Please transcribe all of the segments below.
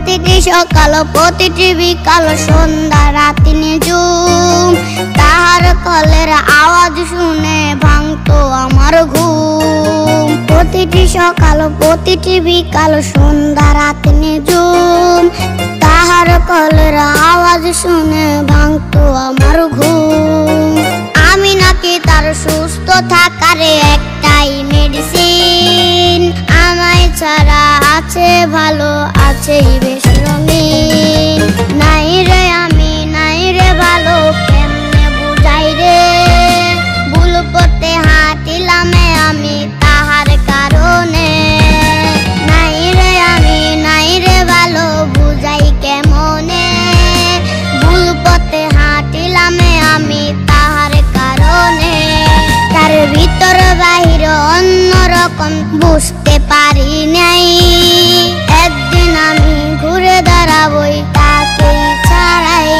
প্রতিটি সকাল প্রতিটি বিকাল সন্ধ্যা রাতি নিঝুম তাহার কলের আওয়াজ শুনে ভাঙতো আমার ঘুম। প্রতিটি সকাল প্রতিটি বিকাল সন্ধ্যা রাতি নিঝুম তাহার কলের আওয়াজ শুনে ভাঙতো আমার ঘুম। আমি নাকি তার সুস্থ থাকার একটাই মেডিসিন, আমায় ছাড়া আছে ভালো আছেই বেশ রঙিন। নাই রে আমি নাই রে ভালো কেমনে বুঝাই রে, ভুল পথে হাঁটিলাম আমি তাহার কারণে। নাই রে আমি নাই রে ভালো বুঝাই কেমনে, ভুল পথে হাঁটিলাম আমি তাহার কারণে। তার ভিতর বাহির অন্যরকম বুঝতে পারি নাই, একদিন আমি ঘুরে দাঁড়াবই তাকে ছাড়াই।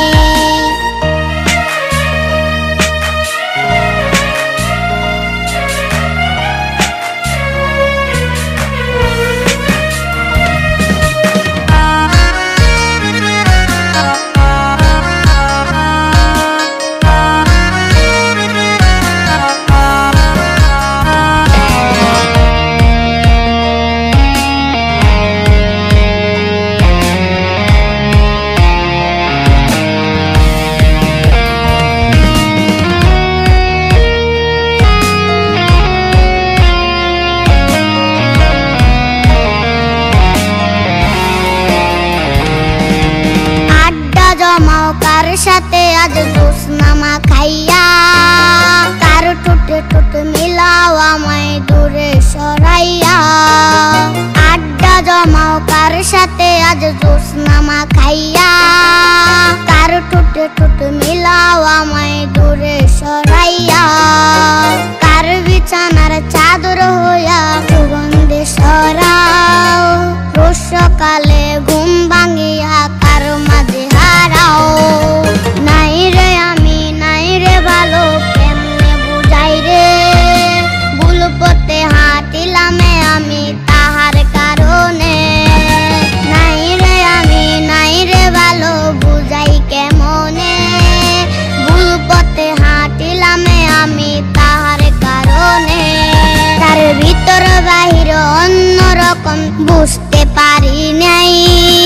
কার সাথে আজ জোছনামা খাইয়া, কার ঠোঁটে ঠোঁট মিলাও আমায় দূরে সরাইয়া। আড্ডা জমাও কার সাথে আজ জোছনামা খাইয়া, কার ঠোঁটে ঠোঁট মিলাও আমায় দূরে সরাইয়া। কার বিছানার চাদর হইয়া সুগন্ধে সরাও, রোজ সকালে ঘুম ভাঙিয়া কার মাঝে হারাও। নাই রে আমি নাই রে ভালো কেমনে বুঝাই রে, ভুল পথে হাঁটিলাম আমি তাহার কারণে। নাই রে আমি নাই রে ভালো বুঝাই কেমনে, ভুল পথে হাঁটিলাম আমি তাহার কারণে। তার ভিতর বাহির অন্যরকম বুঝতে পারি নাই।